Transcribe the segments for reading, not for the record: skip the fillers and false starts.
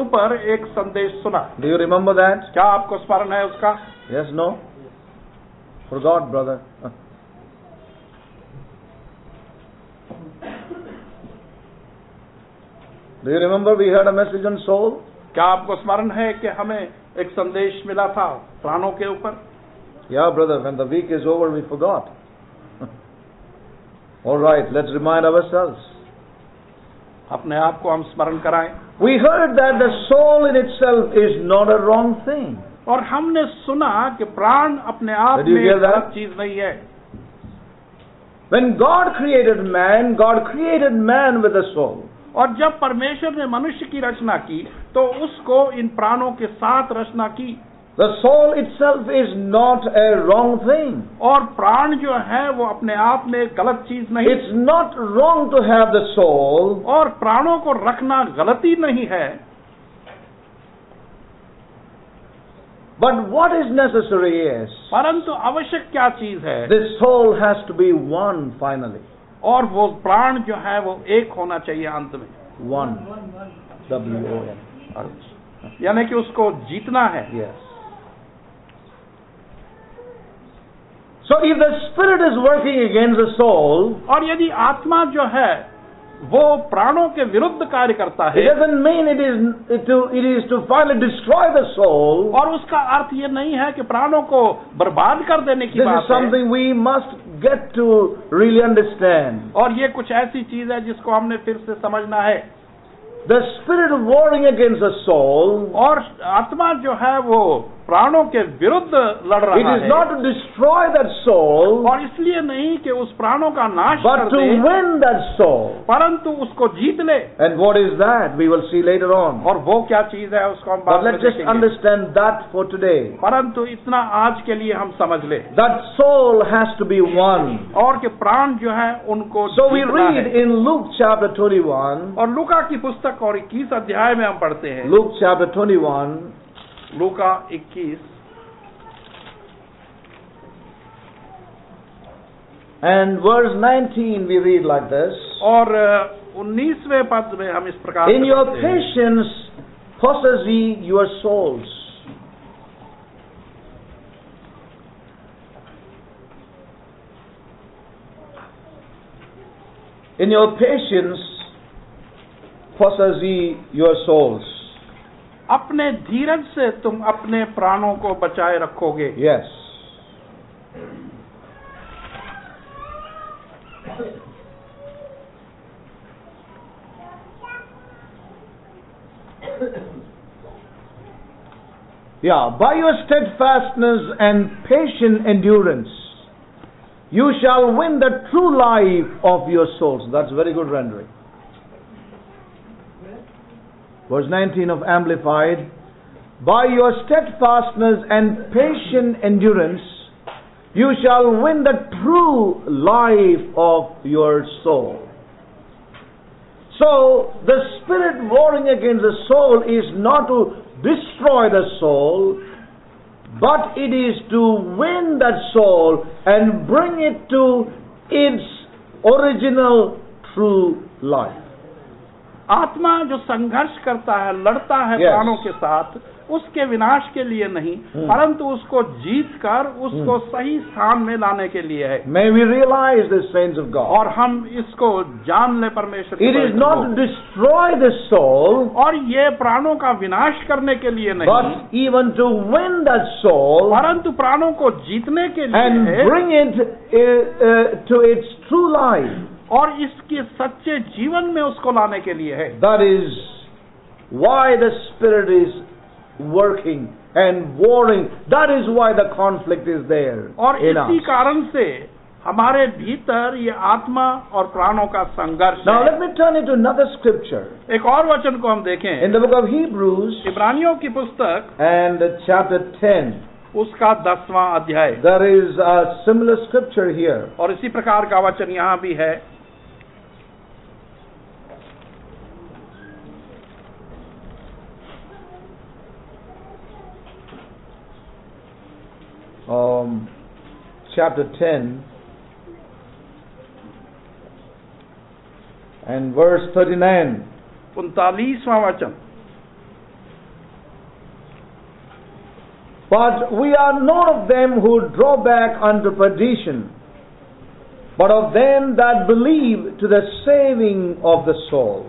ऊपर एक संदेश सुना। Do you remember that? क्या आपको स्मरण है उसका? Yes, no? Forgot, brother. Do you remember we heard a message on soul? क्या आपको स्मरण है कि हमें एक संदेश मिला था प्राणों के ऊपर? Yeah, brother, when the week is over, we forgot. All right, let's remind ourselves. अपने आप को हम स्मरण कराएं। We heard that the soul in itself is not a wrong thing. और हमने सुना कि प्राण अपने आप Did you में hear that? गलत चीज नहीं है। When God created man with a soul. और जब परमेश्वर ने मनुष्य की रचना की तो उसको इन प्राणों के साथ रचना की। The soul itself is not a wrong thing. और प्राण जो है वो अपने आप में गलत चीज नहीं। It's not wrong to have the soul. और प्राणों को रखना गलती नहीं है। But what is necessary is, परंतु आवश्यक क्या चीज है? this soul has to be one finally. और वो प्राण जो है वो एक होना चाहिए अंत में। One. W-O-N. यानी कि उसको जीतना है। Yes. So if the spirit is working against the soul, और यदि आत्मा जो है वो प्राणों के विरुद्ध कार्य करता it है, doesn't mean it is to finally destroy the soul. और उसका अर्थ ये नहीं है कि प्राणों को बर्बाद कर देने की This बात is है। something we must get to really understand. और ये कुछ ऐसी चीज है जिसको हमने फिर से समझना है। The spirit warring against the soul, और आत्मा जो है वो प्राणों के विरुद्ध लड़ it रहा is है, not to destroy that soul, और इसलिए नहीं कि उस प्राणों का नाश but कर to they, win that soul. परंतु उसको जीत ले। And what is that? We will see later on. और वो क्या चीज है उसको हम But बाद में let's just देखेंगे। understand that for today. परंतु इतना आज के लिए हम समझ ले। That soul has to be one. और कि प्राण जो है उनको So we जीतना read है। in Luke chapter 21, और लूका की पुस्तक और 21 अध्याय में हम पढ़ते हैं। Luke chapter 21, Luka 21 and verse 19 we read like this. और 19वें पद में हम इस प्रकार In से your पढ़ते हैं, patience possess ye your souls. In your patience possess ye your souls. अपने धीरज से तुम अपने प्राणों को बचाए रखोगे। Yes. Yeah, by your steadfastness and patient endurance, you shall win the true life of your souls. That's very good rendering. Verse 19 of Amplified. By your steadfastness and patient endurance, you shall win the true life of your soul. So, the spirit warring against the soul is not to destroy the soul, but it is to win that soul and bring it to its original true life. आत्मा जो संघर्ष करता है, लड़ता है Yes. प्राणों के साथ, उसके विनाश के लिए नहीं, परंतु उसको जीत कर उसको सही स्थान में लाने के लिए है। May we realize this, saints of God. और हम इसको जान ले परमेश्वर It is not to destroy the soul, और ये प्राणों का विनाश करने के लिए नहीं, but even to win that soul परंतु प्राणों को जीतने के and लिए bring it to its true life. और इसके सच्चे जीवन में उसको लाने के लिए है। That is why the Spirit is working and warring. That is why the conflict is there और in इसी us. कारण से हमारे भीतर ये आत्मा और प्राणों का संघर्ष Now है। let me turn into another scripture. एक और वचन को हम देखें, In the book of Hebrews इब्रानियों की पुस्तक and chapter 10, उसका 10वां अध्याय, there is a similar scripture here. और इसी प्रकार का वचन यहाँ भी है। Chapter 10 and verse 39. 39वां वचन, But we are not of them who draw back unto perdition, but of them that believe to the saving of the soul.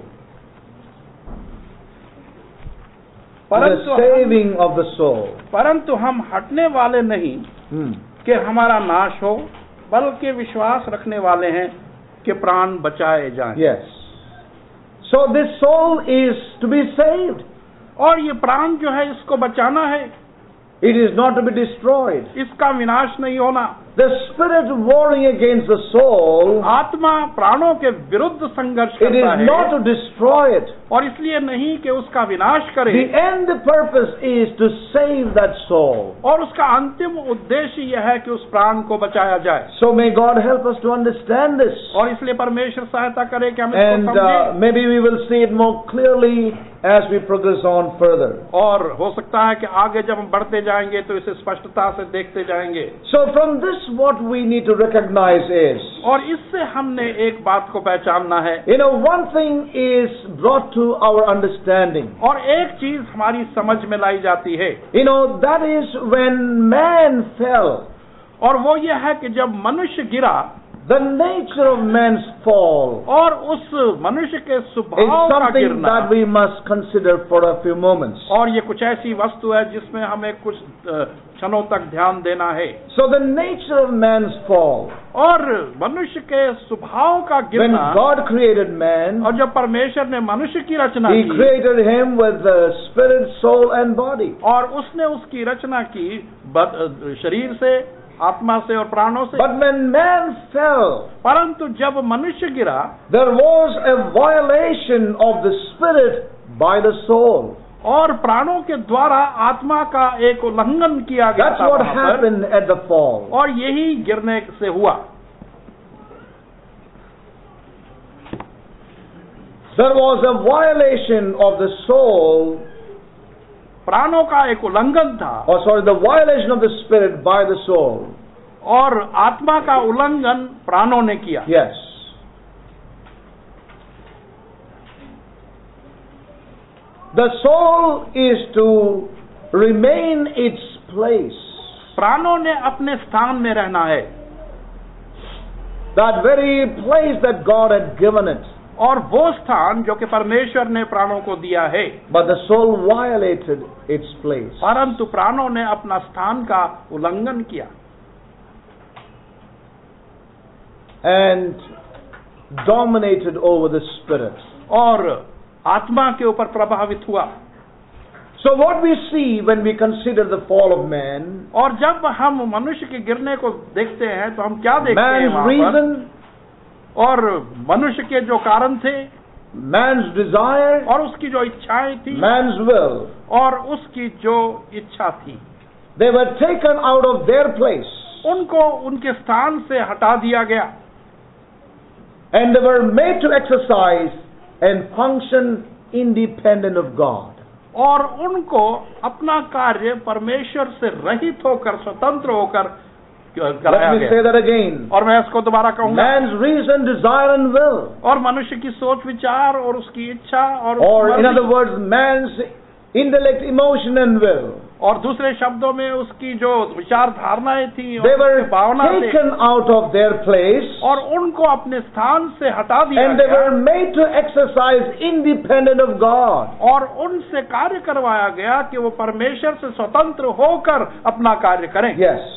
To the saving of the soul. परंतु हम हटने वाले नहीं कि हमारा नाश हो, बल्कि विश्वास रखने वाले हैं कि प्राण बचाए जाएं। Yes. So this soul is to be saved. और ये प्राण जो है इसको बचाना है। It is not to be destroyed. इसका विनाश नहीं होना। The spirit warring against the soul, आत्मा प्राणों के विरुद्ध संघर्ष it करता is है not to destroy it. और इसलिए नहीं कि उसका विनाश करे। The end purpose is to save that soul. और उसका अंतिम उद्देश्य यह है कि उस प्राण को बचाया जाए। So may God help us to understand this. और इसलिए परमेश्वर सहायता करे कि हम इसको And समझें। maybe we will see it more clearly as we progress on further. और हो सकता है कि आगे जब हम बढ़ते जाएंगे तो इसे स्पष्टता से देखते जाएंगे। So from this what we need to recognize is, और इससे हमने एक बात को पहचानना है। one thing is brought to our understanding. और एक चीज हमारी समझ में लाई जाती है। That is when man fell. और वो यह है कि जब मनुष्य गिरा, the nature of man's fall और उस मनुष्य के is स्वभाव का something गिरना, that we must consider for a few moments. और ये कुछ ऐसी वस्तु है जिसमें हमें कुछ क्षणों तक ध्यान देना है। So the nature of man's fall, और मनुष्य के स्वभाव का when गिरना, God created man, और जब परमेश्वर ने मनुष्य की रचना He की, created him with the spirit, soul and body. और उसने उसकी रचना की शरीर से, आत्मा से और प्राणों से। But when man fell, परंतु जब मनुष्य गिरा, there was a violation of the spirit by the soul. और प्राणों के द्वारा आत्मा का एक उल्लंघन किया गया That's था what वहाँ पर, happened at the fall. और यही गिरने से हुआ। There was a violation of the soul, प्राणों का एक उल्लंघन था, the violation of the spirit by the soul. और आत्मा का उल्लंघन प्राणों ने किया। Yes. The soul is to remain its place. प्राणों ने अपने स्थान में रहना है, That very place that God had given it. और वो स्थान जो कि परमेश्वर ने प्राणों को दिया है। But the soul violated its place. परंतु प्राणों ने अपना स्थान का उल्लंघन किया And dominated over the spirit. और आत्मा के ऊपर प्रभावित हुआ। So what we see when we consider the fall of man, और जब हम मनुष्य के गिरने को देखते हैं तो हम क्या देखते हैं man's वहाँ पर? reason, और मनुष्य के जो कारण थे, man's desire, और उसकी जो इच्छाएं थी, man's will, और उसकी जो इच्छा थी, they were taken out of their place. उनको उनके स्थान से हटा दिया गया। And they were made to exercise and function independent of God. और उनको अपना कार्य परमेश्वर से रहित होकर, स्वतंत्र होकर कराया Let me say गया। that again. और मैं इसको दोबारा कहूंगा। Man's reason, desire and will. और मनुष्य की सोच विचार और उसकी इच्छा और Or in मर्जी, other words, man's intellect, emotion and will. और दूसरे शब्दों में उसकी जो विचार धारणाएं थी They और were उसकी भावना थे, taken out of their place और उनको अपने स्थान से हटा दिया and they गया, were made to exercise independent of God. और उनसे कार्य करवाया गया कि वो परमेश्वर से स्वतंत्र होकर अपना कार्य करें। Yes.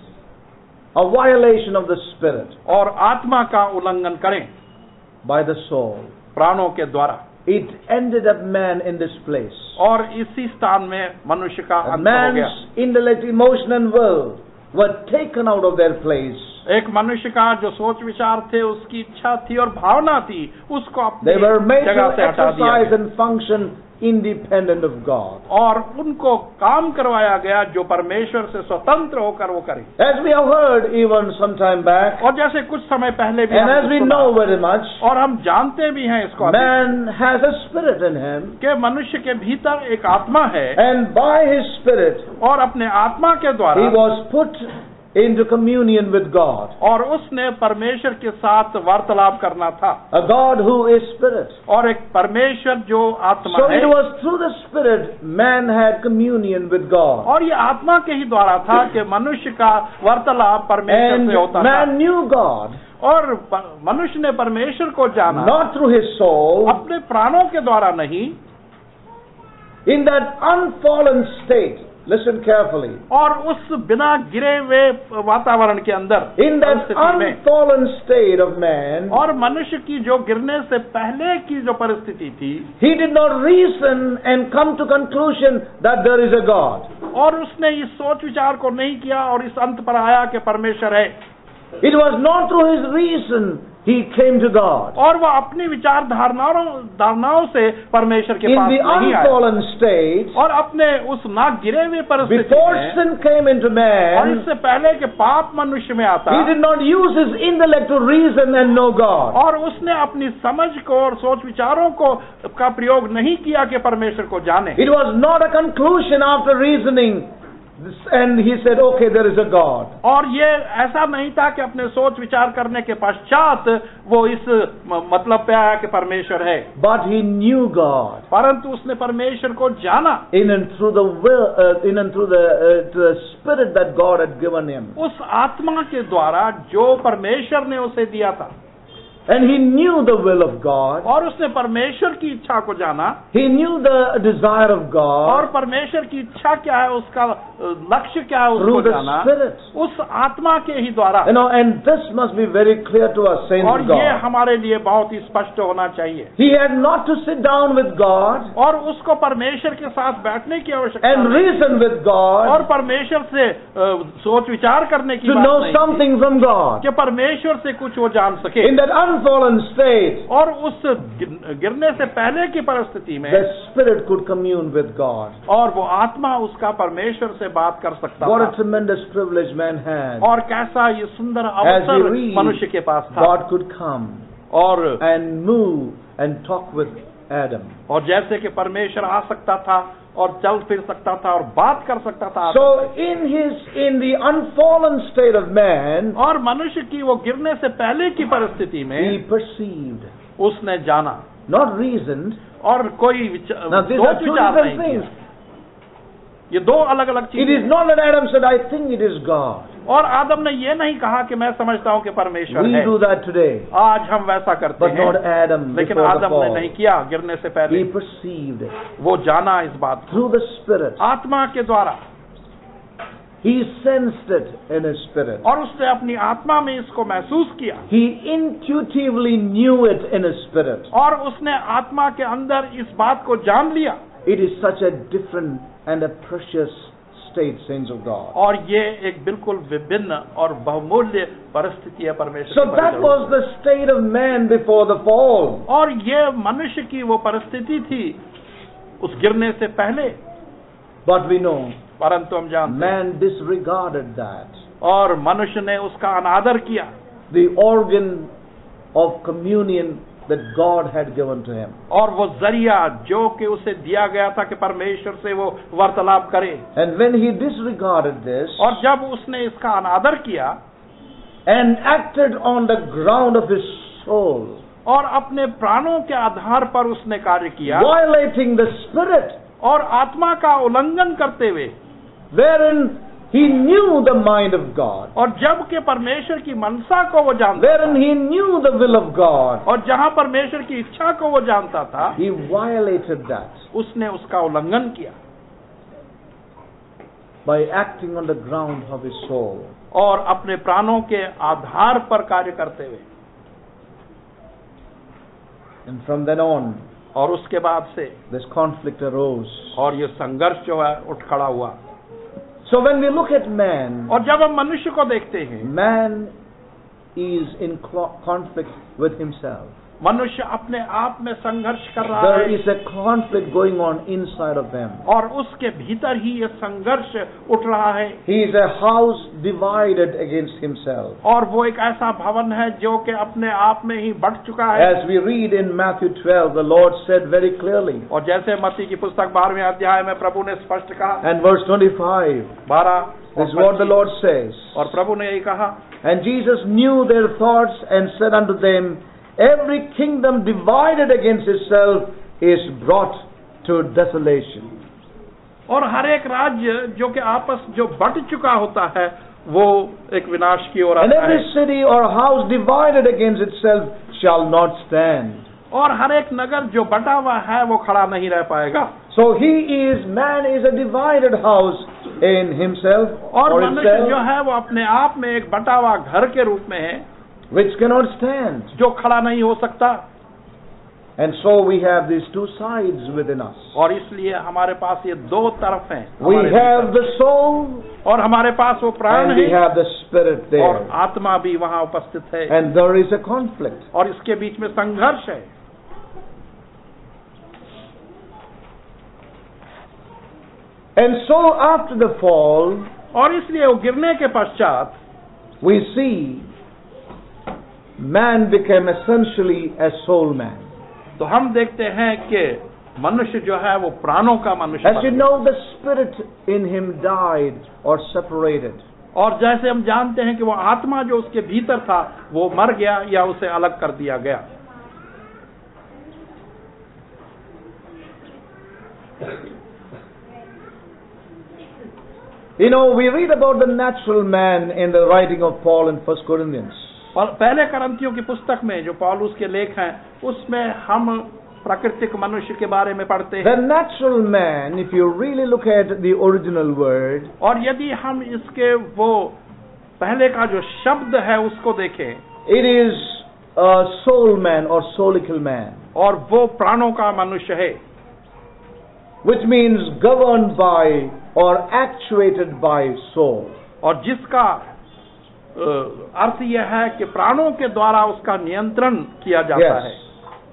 A violation of the spirit और आत्मा का उल्लंघन करें by the soul. प्राणों के द्वारा। It ended up man in this place. और इसी स्थान में मनुष्य का A अंत हो गया। man's intellect, emotion and will were taken out of their place. एक मनुष्य का जो सोच विचार थे, उसकी इच्छा थी और भावना थी, उसको अपनी They were made to जगह से हटा दिया exercise गया। and function independent of God. और उनको काम करवाया गया जो परमेश्वर से स्वतंत्र होकर वो करे। As we have heard even some time back, और जैसे कुछ समय पहले भी and as we हमने know सुना, very much, और हम जानते भी हैं इसको man has a spirit in him, कि मनुष्य के भीतर एक आत्मा है, and by his spirit और अपने आत्मा के he द्वारा was put into communion with God. और उसने परमेश्वर के साथ वार्तालाप करना था। A God who is spirit. और एक परमेश्वर जो आत्मा So है। it was through the spirit man had communion with God. और ये आत्मा के ही द्वारा था कि मनुष्य का वार्तालाप परमेश्वर And से होता था। man knew God. और मनुष्य ने परमेश्वर को जाना Not through his soul. अपने प्राणों के द्वारा नहीं, In that unfallen state. Listen carefully. और उस बिना गिरे हुए वातावरण के अंदर, In that परिस्थिति में, unfallen state of man, और मनुष्य की जो गिरने से पहले की जो परिस्थिति थी, he did not reason and come to conclusion that there is a God. और उसने इस सोच विचार को नहीं किया और इस अंत पर आया कि परमेश्वर है। It was not through his reason he came to God. और वह अपनी विचार धारणाओं से परमेश्वर के In पास the नहीं आया। unfallen state, और अपने उस ना गिरे हुए परिस्थिति before में, sin came into और man, इससे पहले कि पाप मनुष्य में आता, he did not use his intellect to reason and know God. और उसने अपनी समझ को और सोच विचारों को का प्रयोग नहीं किया कि परमेश्वर को जाने। It was not a conclusion after reasoning and he said, okay, there is a God. और ये ऐसा नहीं था कि अपने सोच विचार करने के पश्चात वो इस मतलब पे आया कि परमेश्वर है, But he knew God. परंतु उसने परमेश्वर को जाना In and through the will, in and through the spirit that God had given him. उस आत्मा के द्वारा जो परमेश्वर ने उसे दिया था। And he knew the will of God. और उसने परमेश्वर की इच्छा को जाना। He knew the desire of और God परमेश्वर की इच्छा क्या है, उसका लक्ष्य क्या है, उसको through the जाना Spirit. उस आत्मा के ही द्वारा। You know, and this must be very clear to us, saints और of ये God. हमारे लिए बहुत ही स्पष्ट होना चाहिए। He had not to sit down with God और उसको परमेश्वर के साथ बैठने की आवश्यकता and नहीं, reason with और God परमेश्वर से सोच विचार करने की to बात know नहीं something from God. कि परमेश्वर से कुछ वो जान सके। In that unfallen state, और उस गिरने से पहले की परिस्थिति में the Spirit could commune with God. और वो आत्मा उसका परमेश्वर से बात कर सकता What a था। tremendous privilege man had. और कैसा ये सुंदर As we अवसर read, मनुष्य के पास था। God could come और and move and talk with Adam. और जैसे कि परमेश्वर आ सकता था और चल फिर सकता था और बात कर सकता था। So in the unfallen state of man, और मनुष्य की वो गिरने से पहले की परिस्थिति में he perceived, उसने जाना, not reasoned. और कोई Now these are सोच two विचार different नहीं things. किया। ये दो अलग अलग It चीजें is not that Adam said, I think it is God. और आदम ने ये नहीं कहा कि मैं समझता हूँ कि परमेश्वर We है। do that today. आज हम वैसा करते But not हैं, Adam लेकिन before the आदम ने fall. नहीं किया। गिरने से पहले He perceived it. वो जाना इस बात को Through the Spirit. आत्मा के द्वारा, He sensed it in his spirit. और उसने अपनी आत्मा में इसको महसूस किया, He intuitively knew it in his spirit. और उसने आत्मा के अंदर इस बात को जान लिया। It is such a different and a precious state, saints of God. और ये एक बिल्कुल विभिन्न और बहुमूल्य परिस्थिति है परमेश्वर So की that परिस्थिति। was the state of man before the fall. और ये मनुष्य की वो परिस्थिति थी उस गिरने से पहले। But we know परंतु हम जानते हैं, man disregarded that. और मनुष्य ने उसका अनादर किया, The organ of communion that God had given to him. और वो जरिया जो कि उसे दिया गया था कि परमेश्वर से वो वार्तालाप करे। And when he disregarded this और जब उसने इसका अनादर किया and acted on the ground of his soul, और अपने प्राणों के आधार पर उसने कार्य किया, violating the Spirit, और आत्मा का उल्लंघन करते हुए, wherein he knew the mind of God, और जब के परमेश्वर की मनसा को वो जानता wherein था, he knew the will of God, और जहां परमेश्वर की इच्छा को वो जानता था, he violated that उसने उसका उल्लंघन किया by acting on the ground of his soul. और अपने प्राणों के आधार पर कार्य करते हुए। And from then on, और उसके बाद से this conflict arose. और ये संघर्ष जो है उठ खड़ा हुआ। So when we look at man, और जब हम मनुष्य को देखते हैं, man is in conflict with himself. मनुष्य अपने आप में संघर्ष कर रहा There है, is a conflict going on inside of him. और उसके भीतर ही ये संघर्ष उठ रहा है। He is a house divided against himself. और वो एक ऐसा भवन है जो कि अपने आप में ही बढ़ चुका है। As we read in Matthew 12, the Lord said very clearly, और जैसे मत्ती की पुस्तक 12वें अध्याय में प्रभु ने स्पष्ट कहा, and verse 25, 12 This is what the Lord says. और प्रभु ने यही कहा. And Jesus knew their thoughts and said unto them, every kingdom divided against itself is brought to desolation. और हर एक राज्य जो कि आपस जो बट चुका होता है वो एक विनाश की ओर And आता every है. city or house divided against itself shall not stand. और हर एक नगर जो बटा हुआ है वो खड़ा नहीं रह पाएगा. So man is a divided house in himself और or मनुष्य जो itself, है वो अपने आप में एक बटा हुआ घर के रूप में है which cannot stand. जो खड़ा नहीं हो सकता. And so we have these two sides within us. और इसलिए हमारे पास ये दो तरफ हैं. We हमारे have भीतर. the soul और हमारे पास वो प्राण and we है have the spirit और there. आत्मा भी वहाँ उपस्थित है. And there is a conflict. और इसके बीच में संघर्ष है. And so after the fall, और इसलिए वो गिरने के पश्चात we see man became essentially a soul man. तो हम देखते हैं कि मनुष्य जो है वो प्राणों का मनुष्य As बन you गया. know, the spirit in him died or separated. और जैसे हम जानते हैं कि वो आत्मा जो उसके भीतर था वो मर गया या उसे अलग कर दिया गया. You know, we read about the natural man in the writing of Paul in 1 Corinthians. और पहले करंथियों की पुस्तक में जो पौलुस के लेख हैं उसमें हम प्राकृतिक मनुष्य के बारे में पढ़ते हैं. The natural man, if you really look at the original word, और यदि हम इसके वो पहले का जो शब्द है उसको देखें it is a soul man or soulical man, और वो प्राणों का मनुष्य है. which means governed by or actuated by soul. और जिसका अर्थ यह है कि प्राणों के द्वारा उसका नियंत्रण किया जाता Yes. है.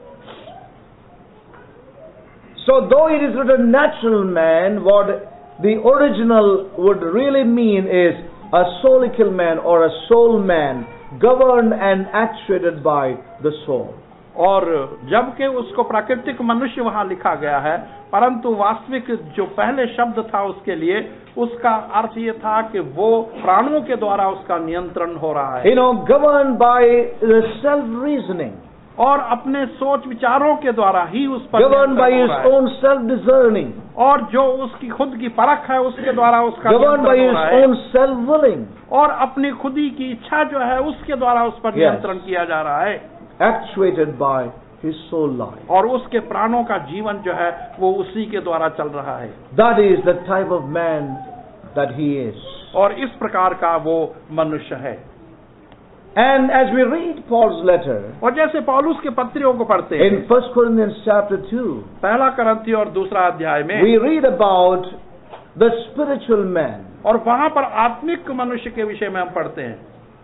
So though it is written natural man, what the original would really mean is a soulical man or a soul man governed and actuated by the soul. और जबकि उसको प्राकृतिक मनुष्य वहां लिखा गया है परंतु वास्तविक जो पहले शब्द था उसके लिए उसका अर्थ ये था कि वो प्राणों के द्वारा उसका नियंत्रण हो रहा है. You know, governed by the self-reasoning, और अपने सोच विचारों के द्वारा ही उस पर governed by नियंत्रण his हो रहा है. own self-discerning, और जो उसकी खुद की परख है उसके द्वारा उसका governed by नियंत्रण हो his रहा है. own self-willing, और अपनी खुदी की इच्छा जो है उसके द्वारा उस पर Yes. नियंत्रण किया जा रहा है. actuated by his soul life. और उसके प्राणों का जीवन जो है वो उसी के द्वारा चल रहा है. That is the type of man that he is. और इस प्रकार का वो मनुष्य है. And as we read Paul's letter और जैसे पौलुस के पत्रियों को पढ़ते हैं in 1 Corinthians chapter 2, पहला करंथी और दूसरा अध्याय में we read about the spiritual man. और वहां पर आत्मिक मनुष्य के विषय में हम पढ़ते हैं.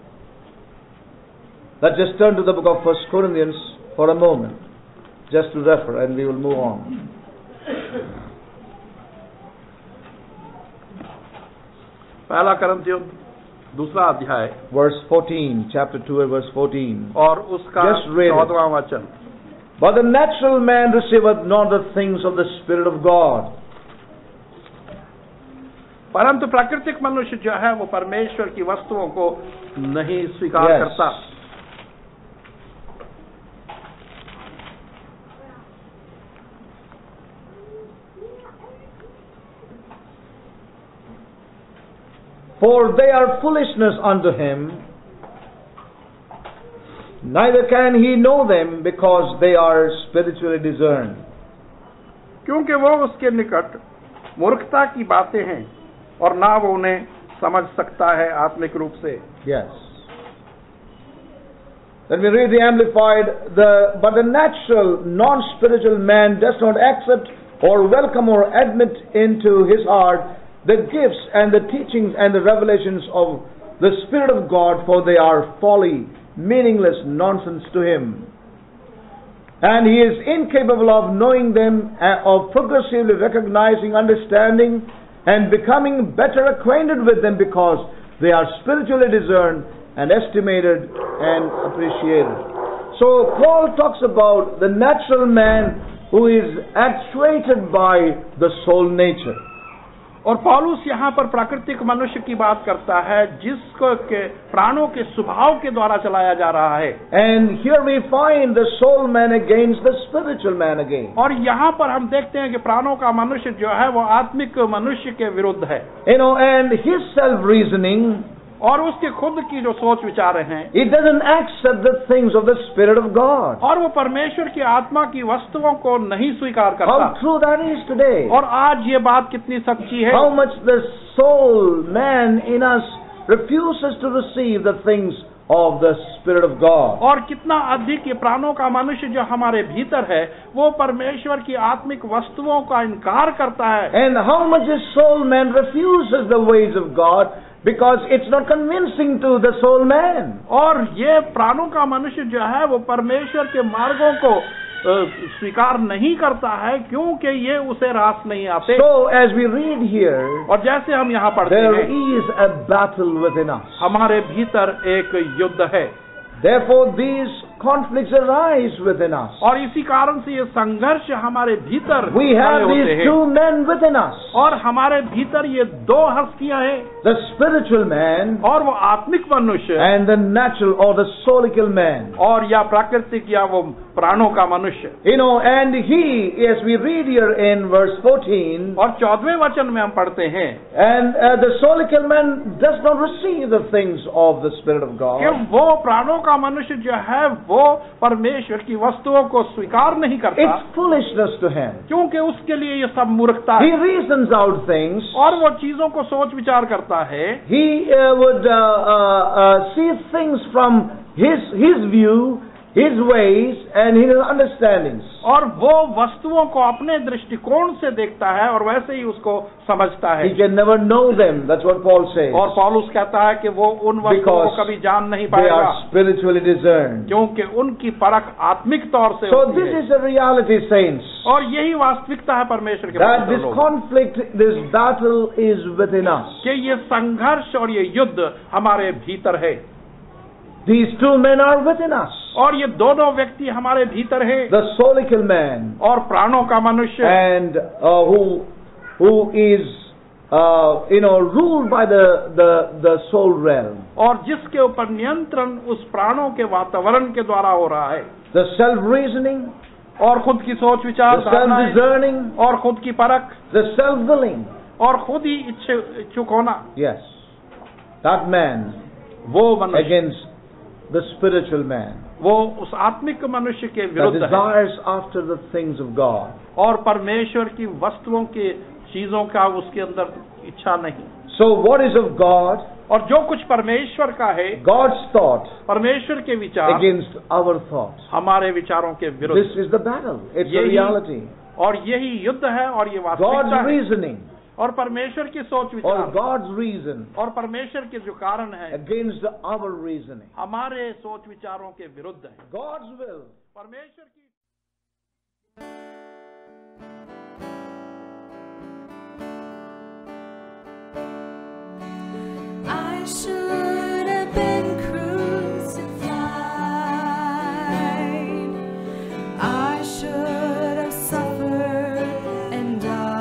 Let's just turn to the book of 1 Corinthians for a moment, just to refer, and we will move on. पहला करंथियों दूसरा अध्याय Verse 14, chapter 2 and verse 14. और उसका Just read it. 14वां वचन. But the natural man receiveth not the things of the Spirit of God, परंतु प्राकृतिक मनुष्य जो है वो परमेश्वर की वस्तुओं को नहीं स्वीकार Yes. करता. for they are foolishness unto him, neither can he know them, because they are spiritually discerned. क्योंकि वो उसके निकट मूर्खता की बातें हैं और ना वो उन्हें समझ सकता है आत्मिक रूप से. Yes. Then we read the Amplified, but the natural, non-spiritual man does not accept or welcome or admit into his heart the gifts and the teachings and the revelations of the Spirit of God, for they are folly, meaningless nonsense to him. And he is incapable of knowing them, of progressively recognizing, understanding, and becoming better acquainted with them, because they are spiritually discerned and estimated and appreciated. So Paul talks about the natural man who is actuated by the soul nature. और पौलुस यहाँ पर प्राकृतिक मनुष्य की बात करता है जिसको के प्राणों के स्वभाव के द्वारा चलाया जा रहा है। And here we find the soul man against the spiritual man again. और यहाँ पर हम देखते हैं कि प्राणों का मनुष्य जो है वो आत्मिक मनुष्य के विरुद्ध है। And his self-reasoning, और उसके खुद की जो सोच विचार हैं, it doesn't accept the things of the Spirit of God. और वो परमेश्वर की आत्मा की वस्तुओं को नहीं स्वीकार How करता। true that is today. और आज ये बात कितनी सच्ची है। How much the soul man in us refuses to receive the things of the Spirit of God. और कितना अधिक ये प्राणों का मनुष्य जो हमारे भीतर है वो परमेश्वर की आत्मिक वस्तुओं का इनकार करता है। And how much the soul man refuses the ways of God because it's not convincing to the soul man. और ये प्राणों का मनुष्य जो है वो परमेश्वर के मार्गों को स्वीकार नहीं करता है क्योंकि ये उसे रास नहीं आते। So as we read here, और जैसे हम यहाँ पढ़ते there हैं, is a battle within us. हमारे भीतर एक युद्ध है। Therefore these conflicts arise within us. और इसी कारण से ये संघर्ष हमारे भीतर We have खड़े होते these हैं। two men within us. और हमारे भीतर ये दो हस्तियां हैं, The spiritual man और वो आत्मिक मनुष्य and the natural or the soulical man. और या प्राकृतिक या वो प्राणों का मनुष्य। And he, as we read here in verse 14, और 14वें वचन में हम पढ़ते हैं and the soulical man does not receive the things of the Spirit of God. कि वो प्राणों का मनुष्य जो है वो परमेश्वर की वस्तुओं को स्वीकार नहीं करता, It's foolishness to him. क्योंकि उसके लिए ये सब मूर्खता He है। reasons out things. और वो चीजों को सोच विचार करता है। He would see things from his view, his ways, and his understandings. और वो वस्तुओं को अपने दृष्टिकोण से देखता है और वैसे ही उसको समझता है। He can never know them. That's what Paul says. और पौलुस कहता है कि वो उन वस्तुओं को कभी जान नहीं They पाएगा are spiritually discerned. क्योंकि उनकी परख आत्मिक तौर से So होती this है। is a reality, saints. और यही वास्तविकता है परमेश्वर के That पवित्र this लोगों। conflict, this battle is within us. कि ये संघर्ष और ये युद्ध हमारे भीतर है। These two men are within us. और ये दोनों व्यक्ति हमारे भीतर है, The soulical man और प्राणों का मनुष्य, and who is ruled by the soul realm. और जिसके ऊपर नियंत्रण उस प्राणों के वातावरण के द्वारा हो रहा है। The self-reasoning, और खुद की सोच विचार, the self-discerning, और खुद की परख, the self-willing. और खुद ही इच्छुक होना। Yes, that man वो मनुष्य against the spiritual man वो उस आत्मिक मनुष्य के that विरुद्ध है desires after the things of God. और परमेश्वर की वस्तुओं के चीजों का उसके अंदर इच्छा नहीं। So what is of God? और जो कुछ परमेश्वर का है, God's thought परमेश्वर के विचार against our thoughts. हमारे विचारों के विरुद्ध। This is the battle. It's a यही- reality. और यही युद्ध है और ये God's वास्तविकता है। reasoning और परमेश्वर की सोच or विचार God's reason और परमेश्वर के जो कारण है against our reasoning. हमारे सोच विचारों के विरुद्ध है। God's will. परमेश्वर की I should have been crucified. I should have suffered and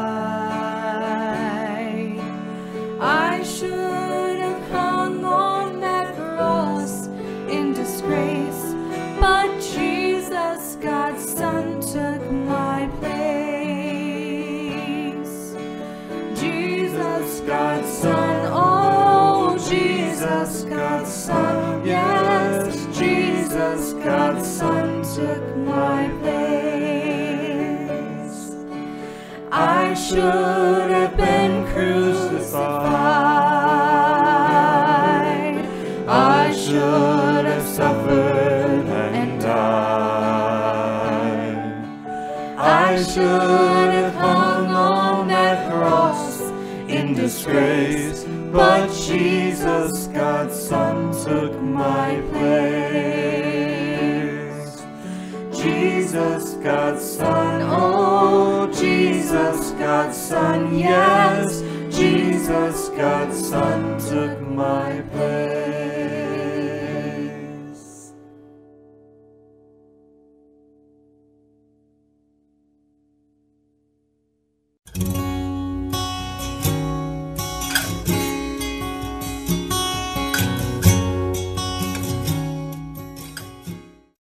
died. I should have hung on that cross in disgrace, but Jesus, God's Son, took my place. Jesus, God's Son, oh Jesus, God's Son, yes, Jesus, God's Son, took my place. I should have been crucified. I should have suffered and died. I should have hung on that cross in disgrace, but Jesus, God's Son, took my place. Jesus, God's Son, oh Jesus, God's Son, yes, Jesus, God's Son, took my place.